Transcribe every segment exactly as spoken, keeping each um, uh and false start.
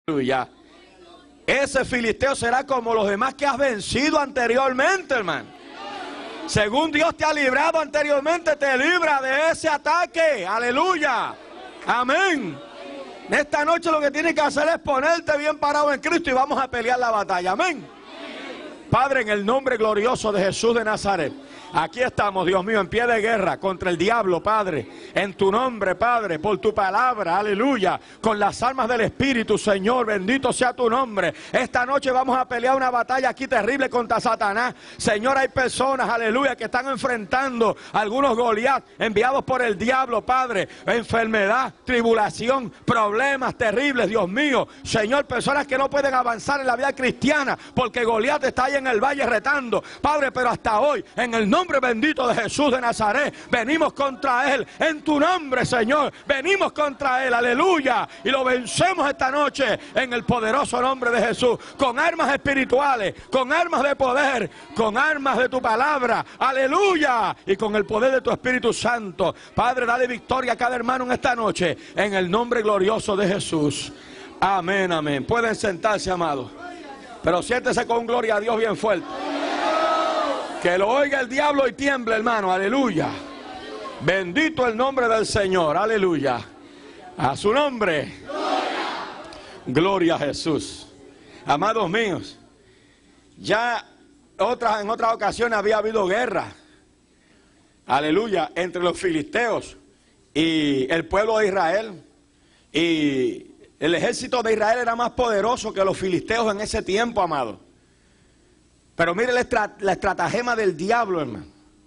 Aleluya. Ese filisteo será como los demás que has vencido anteriormente, hermano. Según Dios te ha librado anteriormente, te libra de ese ataque. Aleluya. Amén. Esta noche lo que tienes que hacer es ponerte bien parado en Cristo y vamos a pelear la batalla. Amén. Padre, en el nombre glorioso de Jesús de Nazaret, aquí estamos, Dios mío, en pie de guerra contra el diablo, Padre. En tu nombre, Padre, por tu palabra, aleluya. Con las armas del Espíritu, Señor, bendito sea tu nombre. Esta noche vamos a pelear una batalla aquí terrible contra Satanás. Señor, hay personas, aleluya, que están enfrentando algunos Goliat enviados por el diablo, Padre. Enfermedad, tribulación, problemas terribles, Dios mío. Señor, personas que no pueden avanzar en la vida cristiana porque Goliat está ahí en el valle retando, Padre, pero hasta hoy, en el nombre bendito de Jesús de Nazaret, venimos contra él, en tu nombre, Señor, venimos contra él, aleluya, y lo vencemos esta noche, en el poderoso nombre de Jesús, con armas espirituales, con armas de poder, con armas de tu palabra, aleluya, y con el poder de tu Espíritu Santo. Padre, dale victoria a cada hermano en esta noche, en el nombre glorioso de Jesús. Amén, amén. Pueden sentarse, amados. Pero siéntese con gloria a Dios bien fuerte. Que lo oiga el diablo y tiemble, hermano. Aleluya. Bendito el nombre del Señor. Aleluya. A su nombre. Gloria a Jesús. Amados míos, ya otras, en otras ocasiones había habido guerra. Aleluya. Entre los filisteos y el pueblo de Israel. Y el ejército de Israel era más poderoso que los filisteos en ese tiempo, amado. Pero mire la, estra la estratagema del diablo, hermano.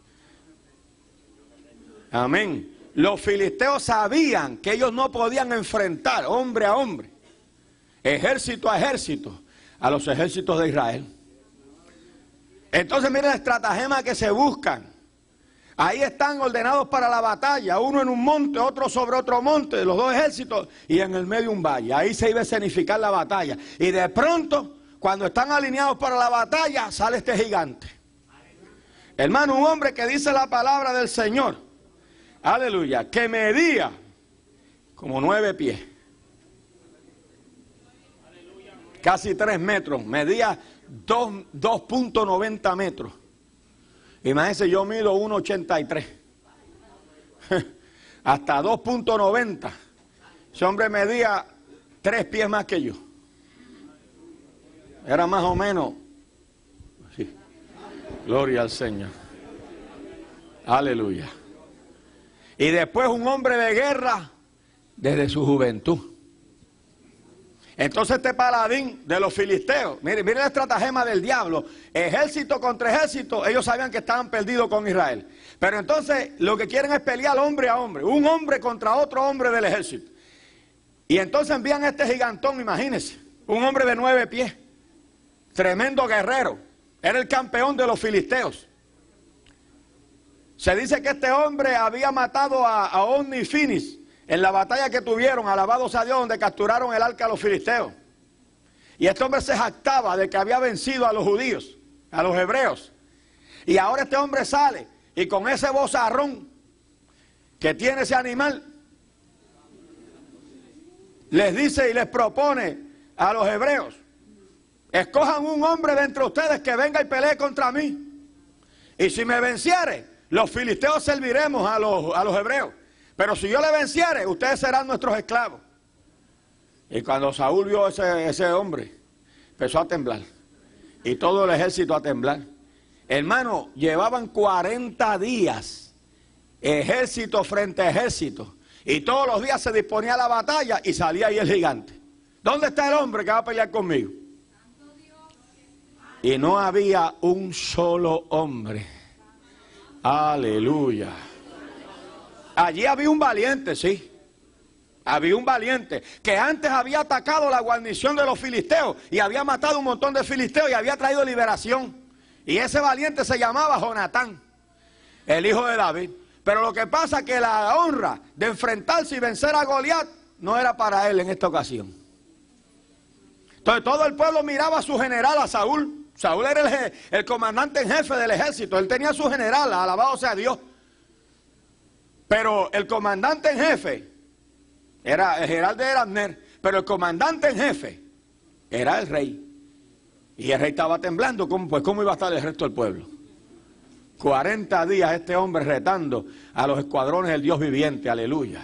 Amén. Los filisteos sabían que ellos no podían enfrentar hombre a hombre, ejército a ejército, a los ejércitos de Israel. Entonces mire la estratagema que se buscan. Ahí están ordenados para la batalla, uno en un monte, otro sobre otro monte, los dos ejércitos, y en el medio un valle. Ahí se iba a escenificar la batalla. Y de pronto, cuando están alineados para la batalla, sale este gigante. Hermano, un hombre que dice la palabra del Señor, aleluya, que medía como nueve pies. Casi tres metros, medía dos punto noventa metros. Imagínense, yo mido uno ochenta y tres. Hasta dos punto noventa. Ese hombre medía tres pies más que yo. Era más o menos. Sí. Gloria al Señor. Aleluya. Y después un hombre de guerra desde su juventud. Entonces este paladín de los filisteos, mire, mire la estratagema del diablo, ejército contra ejército, ellos sabían que estaban perdidos con Israel. Pero entonces lo que quieren es pelear hombre a hombre, un hombre contra otro hombre del ejército. Y entonces envían a este gigantón, imagínense, un hombre de nueve pies, tremendo guerrero, era el campeón de los filisteos. Se dice que este hombre había matado a, a Ofni y Finis en la batalla que tuvieron, alabados a Dios, donde capturaron el arca a los filisteos. Y este hombre se jactaba de que había vencido a los judíos, a los hebreos. Y ahora este hombre sale y con ese vozarrón que tiene ese animal, les dice y les propone a los hebreos: escojan un hombre de entre ustedes que venga y pelee contra mí. Y si me venciere, los filisteos serviremos a los, a los hebreos. Pero si yo le venciere, ustedes serán nuestros esclavos. Y cuando Saúl vio ese, ese hombre, empezó a temblar. Y todo el ejército a temblar. Hermano, llevaban cuarenta días, ejército frente a ejército. Y todos los días se disponía a la batalla y salía ahí el gigante. ¿Dónde está el hombre que va a pelear conmigo? Y no había un solo hombre. Aleluya. Allí había un valiente, sí. Había un valiente que antes había atacado la guarnición de los filisteos y había matado un montón de filisteos y había traído liberación. Y ese valiente se llamaba Jonatán, el hijo de David. Pero lo que pasa es que la honra de enfrentarse y vencer a Goliat no era para él en esta ocasión. Entonces todo el pueblo miraba a su general, a Saúl. Saúl era el, el comandante en jefe del ejército. Él tenía a su general, alabado sea Dios. Pero el comandante en jefe era el general de Abner, pero el comandante en jefe era el rey. Y el rey estaba temblando, ¿cómo, pues cómo iba a estar el resto del pueblo? cuarenta días este hombre retando a los escuadrones del Dios viviente, aleluya.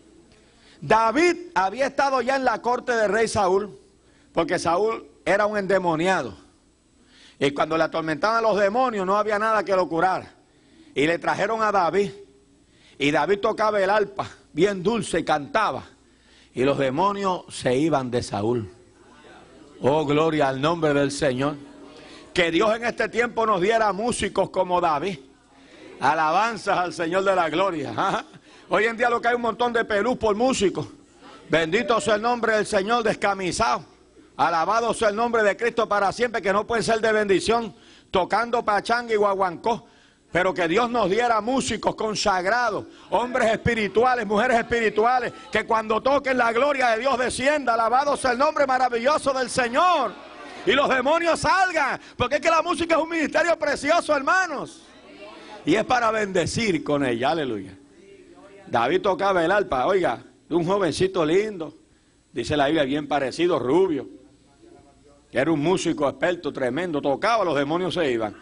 David había estado ya en la corte del rey Saúl, porque Saúl era un endemoniado. Y cuando le atormentaban los demonios no había nada que lo curara. Y le trajeron a David. Y David tocaba el arpa, bien dulce, y cantaba. Y los demonios se iban de Saúl. Oh, gloria al nombre del Señor. Que Dios en este tiempo nos diera músicos como David. Alabanzas al Señor de la gloria. ¿Ah? Hoy en día lo que hay un montón de pelús por músicos. Bendito sea el nombre del Señor, descamisado. Alabado sea el nombre de Cristo para siempre, que no puede ser de bendición, tocando pachanga y guaguancó. Pero que Dios nos diera músicos consagrados, hombres espirituales, mujeres espirituales, que cuando toquen la gloria de Dios descienda. Alabado sea el nombre maravilloso del Señor. Y los demonios salgan, porque es que la música es un ministerio precioso, hermanos. Y es para bendecir con ella, aleluya. David tocaba el arpa, oiga, un jovencito lindo, dice la Biblia, bien parecido, rubio. Era un músico experto, tremendo, tocaba, los demonios se iban.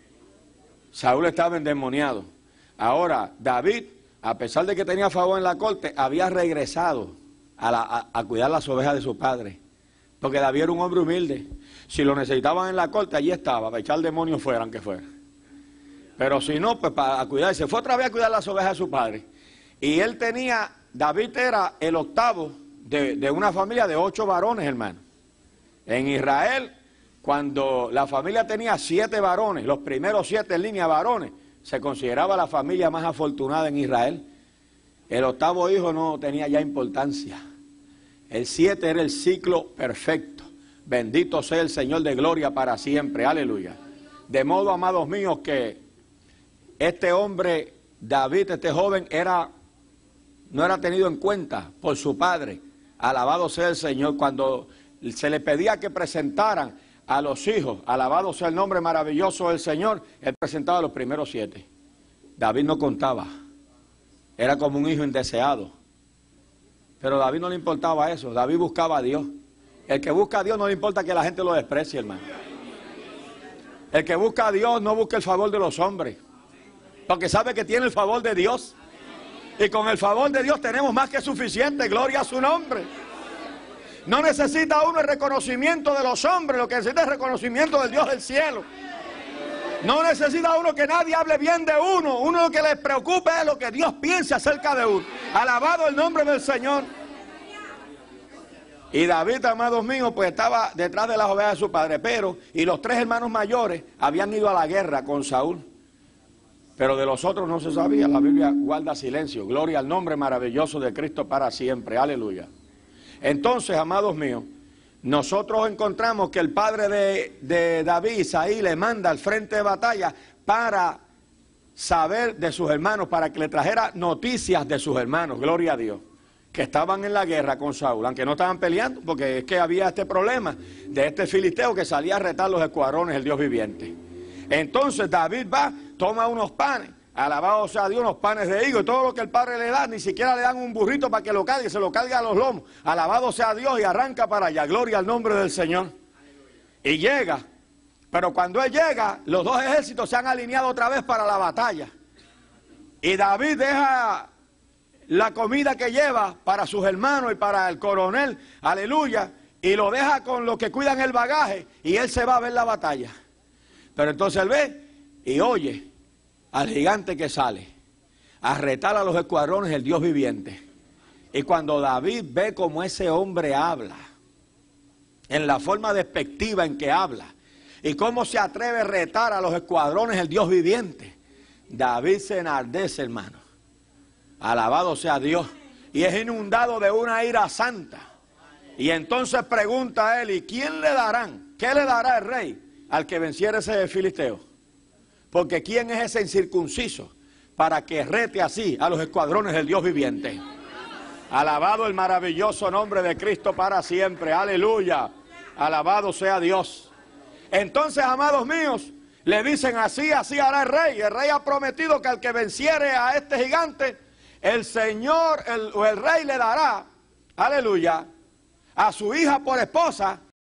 Saúl estaba endemoniado. Ahora, David, a pesar de que tenía favor en la corte, había regresado a, la, a, a cuidar las ovejas de su padre. Porque David era un hombre humilde. Si lo necesitaban en la corte, allí estaba, para echar demonios fuera, aunque fuera. Pero si no, pues para cuidar, se fue otra vez a cuidar las ovejas de su padre. Y él tenía, David era el octavo de, de una familia de ocho varones, hermano. En Israel, cuando la familia tenía siete varones, los primeros siete en línea varones, se consideraba la familia más afortunada en Israel. El octavo hijo no tenía ya importancia. El siete era el ciclo perfecto. Bendito sea el Señor de gloria para siempre, aleluya. De modo, amados míos, que este hombre, David, este joven, era, no era tenido en cuenta por su padre. Alabado sea el Señor. Cuando se le pedía que presentaran a los hijos, alabado sea el nombre maravilloso del Señor, él presentaba a los primeros siete. David no contaba, era como un hijo indeseado. Pero a David no le importaba eso, David buscaba a Dios. El que busca a Dios no le importa que la gente lo desprecie, hermano. El que busca a Dios no busca el favor de los hombres, porque sabe que tiene el favor de Dios. Y con el favor de Dios tenemos más que suficiente, gloria a su nombre. No necesita uno el reconocimiento de los hombres, lo que necesita es el reconocimiento del Dios del cielo. No necesita uno que nadie hable bien de uno, uno lo que le preocupa es lo que Dios piensa acerca de uno. Alabado el nombre del Señor. Y David, amados míos, pues estaba detrás de las ovejas de su padre, pero, y los tres hermanos mayores habían ido a la guerra con Saúl. Pero de los otros no se sabía, la Biblia guarda silencio. Gloria al nombre maravilloso de Cristo para siempre, aleluya. Entonces, amados míos, nosotros encontramos que el padre de, de David, Isaí, le manda al frente de batalla para saber de sus hermanos, para que le trajera noticias de sus hermanos, gloria a Dios, que estaban en la guerra con Saúl, aunque no estaban peleando, porque es que había este problema de este filisteo que salía a retar los escuadrones del Dios viviente. Entonces David va, toma unos panes, alabado sea Dios, unos panes de higo, y todo lo que el padre le da, ni siquiera le dan un burrito para que lo cargue, se lo carga a los lomos, alabado sea Dios, y arranca para allá, gloria al nombre del Señor. Y llega, pero cuando él llega, los dos ejércitos se han alineado otra vez para la batalla. Y David deja la comida que lleva para sus hermanos y para el coronel, aleluya, y lo deja con los que cuidan el bagaje, y él se va a ver la batalla. Pero entonces él ve y oye al gigante que sale a retar a los escuadrones del Dios viviente. Y cuando David ve cómo ese hombre habla, en la forma despectiva en que habla, y cómo se atreve a retar a los escuadrones del Dios viviente, David se enardece, hermano. Alabado sea Dios. Y es inundado de una ira santa. Y entonces pregunta a él, ¿y quién le darán? ¿Qué le dará el rey al que venciera ese filisteo? Porque ¿quién es ese incircunciso para que rete así a los escuadrones del Dios viviente? Alabado el maravilloso nombre de Cristo para siempre. Aleluya. Alabado sea Dios. Entonces, amados míos, le dicen así, así hará el rey. El rey ha prometido que al que venciere a este gigante, el Señor el, o el rey le dará, aleluya, a su hija por esposa